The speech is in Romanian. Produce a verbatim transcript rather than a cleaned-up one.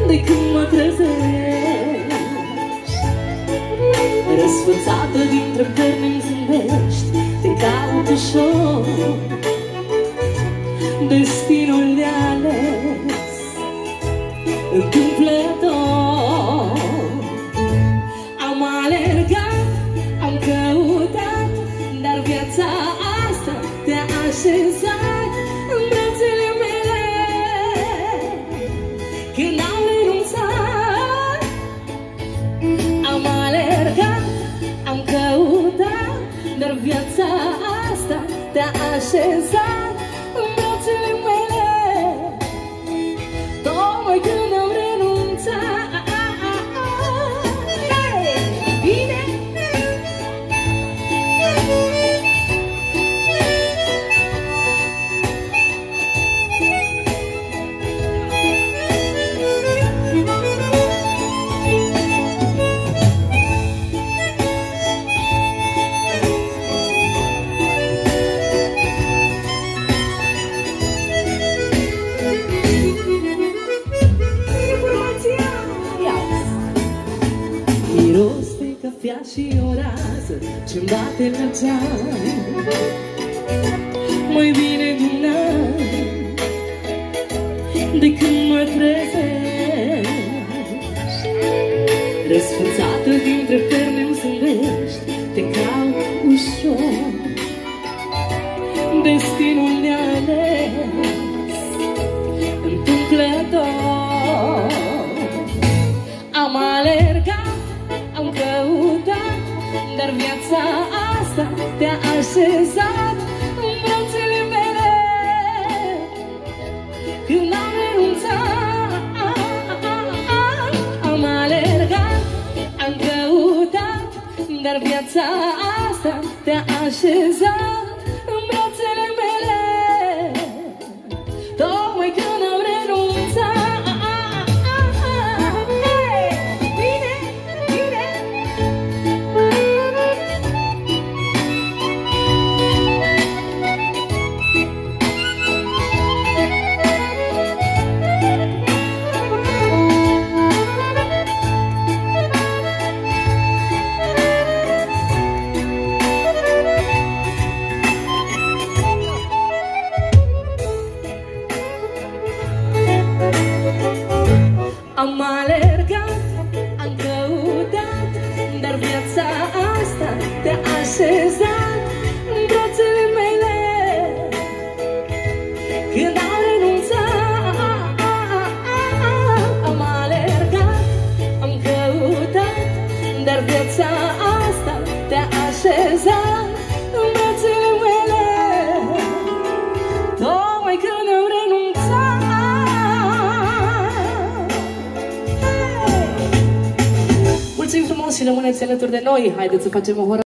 de când mă trezești, răsfățată dintre perni-mi zâmbești. Te caut ușor, destinul de ales întâmplător. Am alergat, am căutat, dar viața asta te-a așezat în brațele mele. Când am renunțat, am alergat, am căutat, dar viața asta te-a așezat în brațele mele. Tocmai când am renunțat. Hey! Bine! Miros de cafea și o rază ce-mi bate la geam, mai bine de un an de când mă trezești. Răsfățată dintre perni-mi zâmbești, te caut ușor, destinul de ales întâmplător. Am alergat, am căutat, dar viața asta te-a așezat în brațele mele. Când am renunțat, am alergat, am căutat, dar viața asta te-a așezat în brațele mele. Tocmai când am renunțat. Am alergat, am căutat, dar viața asta te-a așezat în brațele mele. Când am renunțat, am alergat, am căutat, dar viața asta te-a așezat în brațele mele. Tocmai când am renunțat. Mulțumim frumos și rămâneți alături de noi. Haideți să facem o horă.